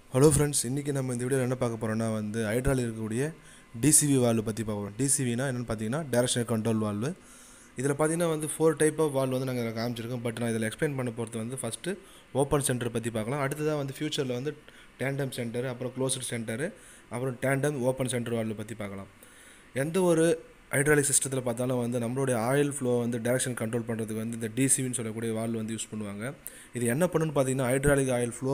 Hello friends, இன்றைக்கி நம்ம இந்த வீடியோவில் என்ன பார்க்க போகிறோம்னா ஹைட்ராலிக் இருக்கக்கூடிய டிசிவி வால்வு பற்றி பார்க்க போகிறோம். டிசிவினா என்னென்னு பார்த்தீங்கன்னா டைரக்ஷனல் கண்ட்ரோல் வால்வு. இதில் பார்த்தீங்கன்னா 4 டைப் ஆஃப் வால்வு நாங்கள் காமிச்சிருக்கோம். பட் நான் இதில் எக்ஸ்பிளைன் பண்ண போகிறது ஃபஸ்ட்டு ஓப்பன் சென்டர் பற்றி பார்க்கலாம். அடுத்ததாக ஃபியூச்சரில் டேண்டம் சென்டர், அப்புறம் க்ளோஸ்டு சென்டரு, அப்புறம் டேண்டம் ஓப்பன் சென்டர் வால்வு பற்றி பார்க்கலாம். எந்த ஒரு ஹைட்ராலிக் சிஸ்டத்தில் பார்த்தாலும் நம்மளுடைய ஆயில் ஃப்ளோ டைரக்ஷன் கண்ட்ரோல் பண்ணுறதுக்கு இந்த டிசிவின்னு சொல்லக்கூடிய வால்வு யூஸ் பண்ணுவாங்க. இது என்ன பண்ணுன்னு பார்த்தீங்கன்னா ஹைட்ராலிக் ஆயில் ஃப்ளோ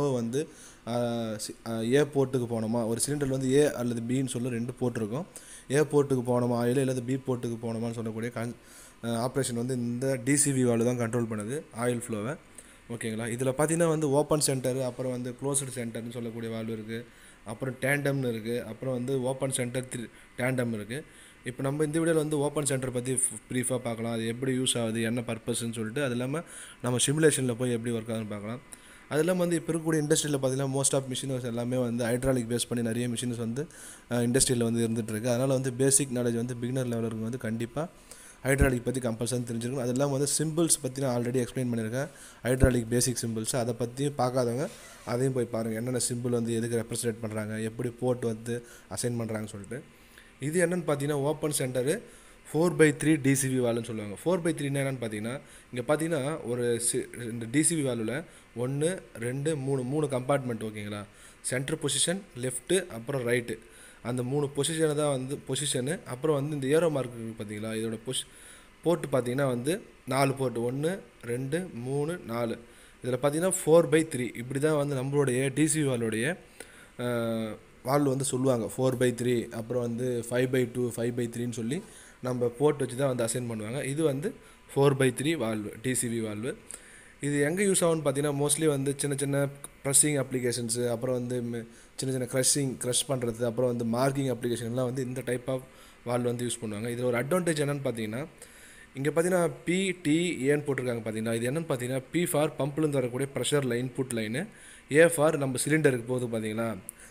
ஏ போர்ட்டுக்கு போனோமா, ஒரு சிலிண்டரில் ஏ அல்லது பின்னு சொல்ல 2 போர்ட் இருக்கும். ஏ போர்ட்டுக்கு போனோமா ஆயில் அல்லது பி போர்ட்டுக்கு போனோமான்னு சொல்லக்கூடிய ஆப்ரேஷன் இந்த டிசிவி வால்வு தான் கண்ட்ரோல் பண்ணுது ஆயில் ஃப்ளோவை. ஓகேங்களா. இதில் பார்த்தீங்கன்னா ஓப்பன் சென்டர், அப்புறம் க்ளோஸ்டு சென்டர்னு சொல்லக்கூடிய வால்வு இருக்குது, அப்புறம் டேண்டம்னு இருக்குது, அப்புறம் ஓப்பன் சென்டர் டேண்டம் இருக்குது. இப்போ நம்ம இந்த வீடியோவில் ஓப்பன் சென்டர் பற்றி ப்ரீஃபாக பார்க்கலாம். அது எப்படி யூஸ் ஆகுது, என்ன பர்பஸ்ன்னு சொல்லிட்டு, அது இல்லாமல் நம்ம சிமுலேஷனில் போய் எப்படி ஒர்க் ஆகுதுன்னு பார்க்கலாம். அது இல்லாமல் இப்போ இருக்கக்கூடிய இண்டஸ்ட்ரியில் பார்த்தீங்கன்னா மோஸ்ட் ஆஃப் மிஷின்ஸ் எல்லாமே ஹைட்ராலிக் பேஸ் பண்ணி நிறைய மிஷின்ஸ் இண்டஸ்ட்ரியில் இருந்துகிட்ருக்கு. அதனால் பேசிக் நாலேஜ் பிகினர் லெவலில் இருக்கும் கண்டிப்பாக ஹைட்ராலிக் பற்றி கம்பல்சரி தெரிஞ்சிருக்கணும். அது இல்லாமல் சிம்பிள்ஸ் பற்றி நான் ஆல்ரெடி எக்ஸ்பிளைன் பண்ணியிருக்கேன். ஹைட்ராலிக் பேசிக் சிம்பிள்ஸ் அதை பற்றி பார்க்காதவங்க அதையும் போய் பாருங்கள். என்னென்ன சிம்பிள் எதுக்கு ரெப்ரசன்ட் பண்ணுறாங்க, எப்படி போர்ட் அசைன் பண்ணுறாங்கன்னு சொல்லிட்டு. இது என்னென்னு பார்த்தீங்கன்னா ஓப்பன் சென்டரு 4/3 டிசிவி வால்வுன்னு சொல்லுவாங்க. 4/3 என்னென்னு பார்த்தீங்கன்னா, இங்கே பார்த்தீங்கன்னா இந்த டிசிவி வால்வில் 1 2 3 கம்பார்ட்மெண்ட். ஓகேங்களா. சென்டர் பொசிஷன், லெஃப்ட்டு, அப்புறம் ரைட்டு, அந்த 3 பொசிஷனை தான் பொசிஷனு. அப்புறம் இந்த ஏரோ மார்க் இருக்குது பார்த்தீங்களா, இதோட போர்ட்டு பார்த்தீங்கன்னா 4 போர்ட்டு, 1 2 3 4. இதில் பார்த்தீங்கன்னா 4/3 இப்படி தான் நம்மளுடைய டிசிவி வால்வுடைய வால்வு சொல்லுவாங்க. 4/3, அப்புறம் 5/2 5/3ன்னு சொல்லி நம்ம போர்ட் வச்சு தான் அசைன் பண்ணுவாங்க. இது 4/3 வால்வு, டிசிவி வால்வு. இது எங்கே யூஸ் ஆகும்னு பார்த்தீங்கன்னா மோஸ்ட்லி சின்ன சின்ன ப்ரெஸ்ஸிங் அப்ளிகேஷன்ஸு, அப்புறம் சின்ன சின்ன க்ரஷ் பண்ணுறது, அப்புறம் மார்க்கிங் அப்ளிகேஷன்லாம் இந்த டைப் ஆஃப் வால்வு யூஸ் பண்ணுவாங்க. இதில் ஒரு அட்வான்டேஜ் என்னென்னு பார்த்தீங்கன்னா, இங்கே பார்த்தீங்கன்னா PTAன்னு போட்டிருக்காங்க பார்த்தீங்கன்னா, இது என்னென்னு பார்த்தீங்கன்னா P ஃபார் பம்ப்லேருந்து வரக்கூடிய ப்ரெஷரில் இன்புட் லைனு, A ஃபார் நம்ம சிலிண்டருக்கு போகுது பார்த்தீங்களா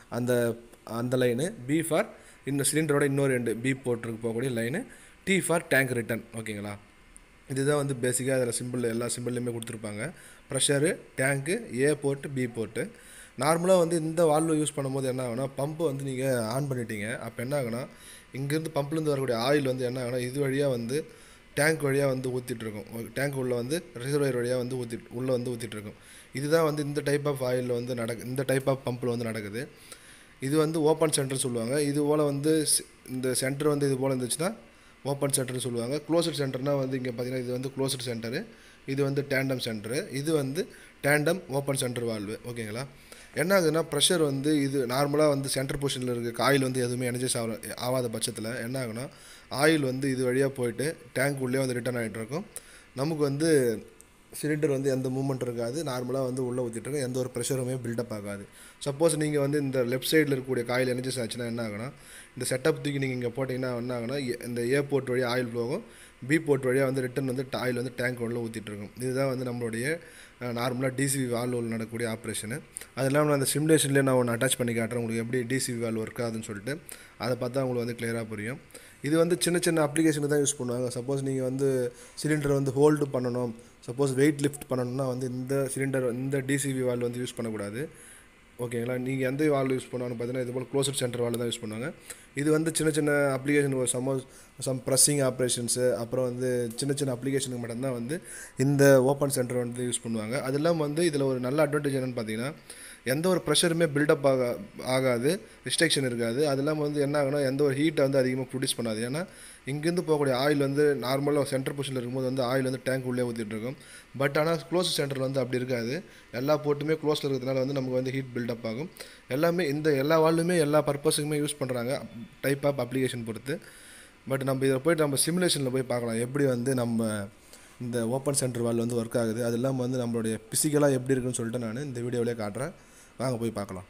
அந்த லைனு, B ஃபார் இந்த சிலிண்டரோட இன்னொரு 2 B போர்ட்டுக்கு போகக்கூடிய line, T for tank return. ஓகேங்களா. இதுதான் பேசிக்காக அதில் சிம்பிள் எல்லா சிம்பிள்லையுமே கொடுத்துருப்பாங்க. Pressure, tank, A port, B port. நார்மலாக இந்த வால்வு யூஸ் பண்ணும்போது என்ன ஆகுனா, பம்பு நீங்கள் ஆன் பண்ணிட்டீங்க. அப்போ என்ன ஆகுனா, இங்கேருந்து பம்ப்லேருந்து வரக்கூடிய ஆயில் என்ன ஆகுனா, இது வழியாக டேங்க் வழியாக ஊற்றிட்டுருக்கும். டேங்க் உள்ள ரிசர்வாயர் வழியாக உள்ளே ஊற்றிட்டுருக்கும். இதுதான் இந்த டைப் ஆஃப் ஆயிலில் இந்த டைப் ஆஃப் பம்பில் நடக்குது. இது ஓப்பன் சென்டர் சொல்லுவாங்க. இது போல் இந்த சென்டர் இது போல் இருந்துச்சுன்னா ஓப்பன் சென்டர் சொல்லுவாங்க. க்ளோஸ்டு சென்டர்னால் இங்கே பார்த்தீங்கன்னா இது க்ளோஸ்டு சென்டரு, இது டேண்டம் சென்டரு, இது டேண்டம் ஓப்பன் சென்டர் வால்வு. ஓகேங்களா. என்ன ஆகுதுன்னா ப்ரெஷர் இது நார்மலாக சென்டர் பொசிஷனில் இருக்க ஆயில் எதுவுமே எனர்ஜைஸ் ஆகாத பட்சத்தில் என்ன ஆகுனா, ஆயில் இது வழியாக போயிட்டு டேங்க் உள்ளே ரிட்டர்ன் ஆகிட்டு இருக்கும். நமக்கு சிலிண்டர் எந்த மூவ்மெண்ட் இருக்காது. நார்மலாக உள்ளே ஊற்றிட்டுருக்கோம். எந்த ஒரு ப்ரெஷருமே பில்டப் ஆகாது. சப்போஸ் நீங்கள் இந்த லெஃப்ட் சைடில் இருக்கக்கூடிய காயில் எனர்ஜிஸ் ஆச்சுன்னா என்ன ஆகுனா, இந்த செட்டப் தூக்கி நீங்கள் இங்கே போட்டிங்கன்னா என்ன ஆகுனா, இந்த ஏ போர்ட் வழியாக ஆயில் போகும், பி போர்ட் வழியாக ரிட்டர்ன் ஆயில் டேங்க் உள்ள ஊற்றிட்டுருக்கும். இதுதான் நம்மளுடைய நார்மலாக டிசிவி வால்வில் நடக்கக்கூடிய ஆப்ரேஷனு. அது இல்லாமல் அந்த சிமுலேஷன்லேயே நான் ஒன்று அட்டாச் பண்ணி காட்டுறேன் உங்களுக்கு எப்படி டிசிவி வால்வு ஒர்க் ஆகுதுன்னு சொல்லிட்டு. அதை பார்த்தா உங்களுக்கு கிளியராக புரியும். இது சின்ன சின்ன அப்ளிகேஷனுக்கு தான் யூஸ் பண்ணுவாங்க. சப்போஸ் நீங்கள் சிலிண்டர் ஹோல்டு பண்ணணும், சப்போஸ் வெயிட் லிஃப்ட் பண்ணணும்னா இந்த சிலிண்டர் இந்த டிசிவி வால்வு யூஸ் பண்ணக்கூடாது. ஓகேங்களா. நீங்கள் எந்த வால்வு யூஸ் பண்ணுவாங்கன்னு பார்த்தீங்கன்னா இது போல் க்ளோஸ்டு சென்டர் வால்வு தான் யூஸ் பண்ணுவாங்க. இது சின்ன சின்ன அப்ளிகேஷன், சம் ப்ரெஸ்ஸிங் ஆப்ரேஷன்ஸு, அப்புறம் சின்ன சின்ன அப்ளிகேஷனுக்கு மட்டும்தான் இந்த ஓப்பன் சென்டர் யூஸ் பண்ணுவாங்க. அது இல்லாமல் இதில் ஒரு நல்ல அட்வான்டேஜ் என்னென்னு பார்த்தீங்கன்னா, எந்த ஒரு ப்ரெஷருமே பில்டப் ஆகாது, ரிஸ்ட்ரிக்ஷன் இருக்காது. அது இல்லாமல் என்ன ஆகுனா, எந்த ஒரு ஹீட்டை அதிகமாக ப்ரொடியூஸ் பண்ணாது. ஏன்னா இங்கேருந்து போகக்கூடிய ஆயில் நார்மலாக சென்டர் பொசிஷனில் இருக்கும்போது ஆயில் டேங்க் உள்ளே ஊற்றிட்டு இருக்கும். பட் ஆனால் க்ளோஸ் சென்டரில் அப்படி இருக்காது. எல்லா போர்ட்டுமே க்ளோஸில் இருக்கிறதுனால நமக்கு ஹீட் பில்டப் ஆகும். எல்லாமே எல்லா வால்வுமே எல்லா பர்பஸுக்குமே யூஸ் பண்ணுறாங்க, டைப் ஆஃப் அப்ளிகேஷன் பொறுத்து. பட் நம்ம இதில் போய்ட்டு நம்ம சிமுலேஷனில் போய் பார்க்கலாம் எப்படி நம்ம இந்த ஓப்பன் சென்டர் வால்வு ஒர்க் ஆகுது. அது இல்லாமல் நம்மளுடைய பிசிக்கலாக எப்படி இருக்குன்னு சொல்லிட்டு நான் இந்த வீடியோவிலே காட்டுறேன். வாங்க போய் பார்க்கலாம்.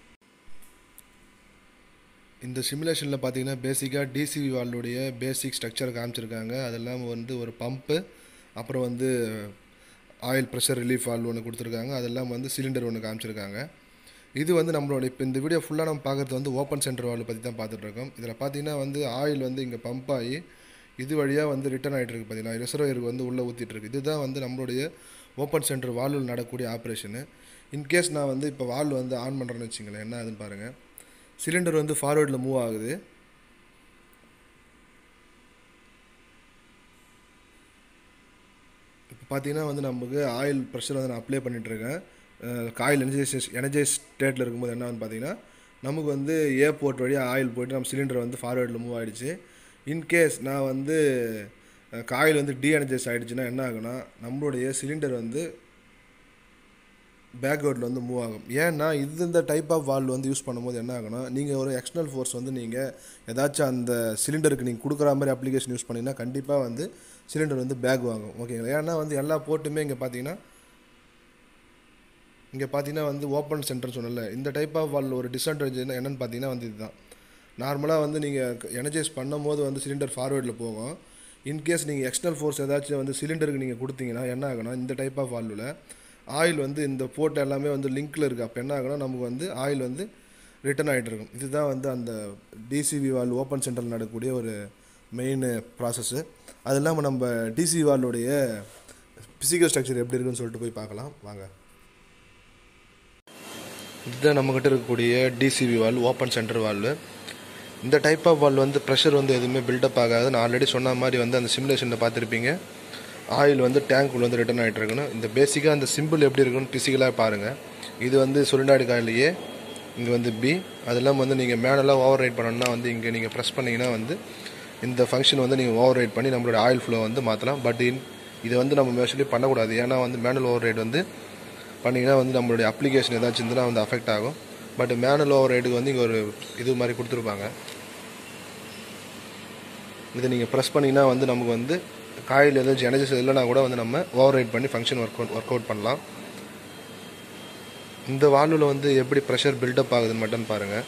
இந்த சிமுலேஷனில் பார்த்தீங்கன்னா பேசிக்காக டிசிவி வால்வுடைய பேசிக் ஸ்ட்ரக்சர் காமிச்சிருக்காங்க. அதெல்லாம் ஒரு பம்பு, அப்புறம் ஆயில் ப்ரெஷர் ரிலீஃப் வால்வு ஒன்று கொடுத்துருக்காங்க. அதெல்லாம் சிலிண்டர் ஒன்று காமிச்சிருக்காங்க. இது நம்மளோட இப்போ இந்த வீடியோ ஃபுல்லாக நம்ம பார்க்குறது ஓப்பன் சென்டர் வால்வு பற்றி தான் பார்த்துட்ருக்கோம். இதில் பார்த்தீங்கன்னா ஆயில் இங்கே பம்ப் ஆகி இது வழியாக ரிட்டர்ன் ஆகிட்டு இருக்குது. பார்த்தீங்கன்னா ரிசர்வாயருக்கு உள்ளே ஊற்றிட்டுருக்கு. இதுதான் நம்மளுடைய ஓப்பன் சென்டர் வால்வில் நடக்கக்கூடிய ஆப்ரேஷனு. இன்கேஸ் நான் வந்து இப்போ வால்வு வந்து ஆன் பண்ணுறேன்னு வச்சுங்களேன், என்ன ஆகுதுன்னு பாருங்கள். சிலிண்டர் வந்து ஃபார்வேர்டில் மூவ் ஆகுது. இப்போ பார்த்தீங்கன்னா வந்து நமக்கு ஆயில் ப்ரெஷர் வந்து நான் அப்ளை பண்ணிகிட்ருக்கேன். காயில் எனர்ஜைஸ் ஸ்டேட்டில் இருக்கும்போது என்ன ஆகுதுன்னு பார்த்தீங்கன்னா, நமக்கு வந்து ஏ போர்ட் வழியாக ஆயில் போய்ட்டு நம்ம சிலிண்டர் வந்து ஃபார்வேர்டில் மூவ் ஆகிடுச்சு. இன்கேஸ் நான் வந்து காயில் வந்து டீஎனர்ஜைஸ் ஆகிடுச்சுன்னா என்ன ஆகுனா, நம்மளுடைய சிலிண்டர் வந்து பேக்வேர்டில் வந்து மூவ் ஆகும். ஏன்னா இந்த டைப் ஆஃப் வால்வ் வந்து யூஸ் பண்ணும்போது என்ன ஆகுனா, நீங்கள் ஒரு எக்ஸ்டர்னல் ஃபோர்ஸ் வந்து நீங்கள் ஏதாச்சும் அந்த சிலிண்டருக்கு நீங்கள் கொடுக்குற மாதிரி அப்ளிகேஷன் யூஸ் பண்ணிங்கன்னா கண்டிப்பாக வந்து சிலிண்டர் வந்து பேக் வாங்கும். ஓகேங்களா? ஏன்னா வந்து எல்லா போர்ட்டுமே இங்கே பார்த்தீங்கன்னா வந்து ஓப்பன் சென்டர் சொன்னல, இந்த டைப் ஆஃப் வால்வ் ஒரு டிஸ்அட்வான்டேஜ் என்னென்னு பார்த்தீங்கன்னா வந்து இதுதான். நார்மலாக வந்து நீங்கள் எனர்ஜைஸ் பண்ணும் போது வந்து சிலிண்டர் ஃபார்வேர்டில் போகும். இன்கேஸ் நீங்கள் எக்ஸ்டர்னல் ஃபோர்ஸ் ஏதாச்சும் வந்து சிலிண்டருக்கு நீங்கள் கொடுத்தீங்கன்னா என்ன ஆகுனா, இந்த டைப் ஆஃப் வால்வில் ஆயில் வந்து இந்த போர்ட் எல்லாமே வந்து லிங்க்கில் இருக்குது. அப்போ என்ன ஆகுனா, நமக்கு வந்து ஆயில் வந்து ரிட்டர்ன் ஆகிட்டு இருக்கும். இதுதான் வந்து அந்த டிசிவி வால்வ் ஓப்பன் சென்டரில் நடக்கக்கூடிய ஒரு மெயின் ப்ராசஸ்ஸு. அது இல்லாமல் நம்ம டிசிவி வால்வுடைய பிசிக்கல் ஸ்ட்ரக்சர் எப்படி இருக்குன்னு சொல்லிட்டு போய் பார்க்கலாம் வாங்க. இதுதான் நம்மக்கிட்ட இருக்கக்கூடிய DCV valve open centre valve. இந்த டைப் ஆஃப் வால்வ் வந்து ப்ரெஷர் வந்து எதுவுமே பில்டப் ஆகாது. நான் ஆல்ரெடி சொன்ன மாதிரி வந்து அந்த சிமுலேஷனில் பார்த்துருப்பீங்க. ஆயில் வந்து டேங்க்குள்ள வந்து ரிட்டர்ன் ஆகிட்டு இருக்கணும். இந்த பேசிக்காக அந்த சிம்பிள் எப்படி இருக்குன்னு பிசிக்கலாக பாருங்கள். இது வந்து சுலினாய்டு காயில் ஏ, இங்கே வந்து பி. அது இல்லாமல் வந்து நீங்கள் மேனலாக ஓவர் ரைட் பண்ணணும்னா வந்து இங்கே நீங்கள் ப்ரெஸ் பண்ணிங்கன்னா வந்து இந்த ஃபங்க்ஷன் வந்து நீங்கள் ஓவர் ரைட் பண்ணி நம்மளோட ஆயில் ஃப்ளோ வந்து மாற்றலாம். பட் இதை வந்து நம்ம மோஸ்ட்லி பண்ணக்கூடாது. ஏன்னா வந்து மேனுவல் ஓவர் ரைட் வந்து பண்ணிங்கன்னா வந்து நம்மளுடைய அப்ளிகேஷன் ஏதாச்சும் இருந்துன்னா வந்து அஃபெக்ட் ஆகும். பட் மேனுவல் ஓவர் ரைடுக்கு வந்து இங்கே ஒரு இது மாதிரி கொடுத்துருப்பாங்க. இதை நீங்கள் ப்ரெஸ் பண்ணிங்கன்னா வந்து நமக்கு வந்து காயில் ஏதாச்சும் எனர்ஜிஸ் இல்லைனா கூட வந்து நம்ம ஓவர் ரைட் பண்ணி ஃபங்க்ஷன் ஒர்க் அவுட் பண்ணலாம். இந்த வால்வில் வந்து எப்படி ப்ரெஷர் பில்டப் ஆகுதுன்னு மட்டும் பாருங்கள்.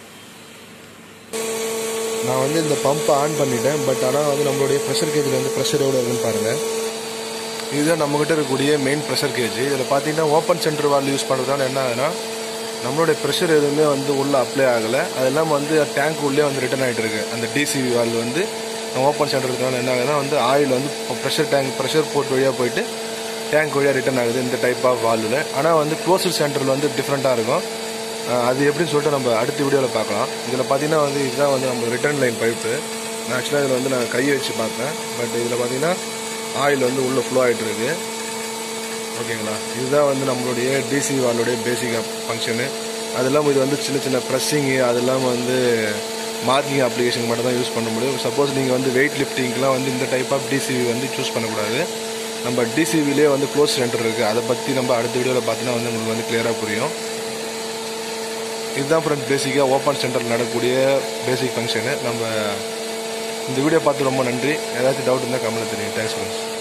நான் வந்து இந்த பம்பை ஆன் பண்ணிட்டேன். பட் ஆனால் வந்து நம்மளுடைய ப்ரெஷர் கேஜில் வந்து ப்ரெஷர் எவ்வளோ இருக்குன்னு பாருங்கள். இதுதான் நம்மக்கிட்ட இருக்கக்கூடிய மெயின் ப்ரெஷர் கேஜ். இதில் பார்த்தீங்கன்னா ஓப்பன் சென்டர் வால்வ் யூஸ் பண்ணுறதுனால என்ன ஆகுதுன்னா, நம்மளுடைய ப்ரெஷர் எதுவுமே வந்து உள்ளே அப்ளை ஆகலை. அது இல்லாமல் வந்து டேங்க் உள்ளே வந்து ரிட்டர்ன் ஆகிட்டு இருக்குது. அந்த டிசிவி வால்வ் வந்து ஓப்பன் சென்டர் இருக்கிறதுனால என்ன ஆகுதுன்னா வந்து ஆயில் வந்து ப்ரெஷர் போர்ட் வழியாக போயிட்டு டேங்க் வழியாக ரிட்டர்ன் ஆகுது இந்த டைப் ஆஃப் வால்வில். ஆனால் வந்து க்ளோஸ்டு சென்டரில் வந்து டிஃப்ரெண்ட்டாக இருக்கும். அது எப்படின்னு சொல்லிட்டு நம்ம அடுத்த வீடியோவில் பார்க்கலாம். இதில் பார்த்தீங்கன்னா வந்து இதுதான் வந்து நம்ம ரிட்டர்ன் லைன் பைப்பு. நான் ஆக்சுவலாக இதில் வந்து நான் கையை வச்சு பார்த்தேன். பட் இதில் பார்த்தீங்கன்னா ஆயில் வந்து உள்ளே ஃப்ளோ ஆகிட்டு இருக்கு. ஓகேங்களா? இதுதான் வந்து நம்மளுடைய டிசி வால்வுடைய பேசிக் ஃபங்க்ஷனு. அது இல்லாமல் இது வந்து சின்ன சின்ன ப்ரெஸ்ஸிங்கு, அது இல்லாமல் வந்து மார்க்கிங் அப்ளிகேஷன் மட்டும் தான் யூஸ் பண்ண முடியும். சப்போஸ் நீங்கள் வந்து வெயிட் லிஃப்டிங்க்கெலாம் வந்து இந்த டைப் ஆஃப் டிசிவி வந்து சூஸ் பண்ணக்கூடாது. நம்ம டிசிவிலே வந்து க்ளோஸ் சென்டர் இருக்குது. அதை பற்றி நம்ம அடுத்த வீடியோவில் பார்த்தீங்கன்னா வந்து உங்களுக்கு வந்து கிளியராக புரியும். இதுதான் ஃப்ரெண்ட்ஸ் பேசிக்காக ஓப்பன் சென்டரில் நடக்கக்கூடிய பேசிக் ஃபங்க்ஷனு. நம்ம இந்த வீடியோ பார்த்து ரொம்ப நன்றி. ஏதாச்சும் டவுட் இருந்தால் கமெண்ட்டில் தெரியும். Thanks friends.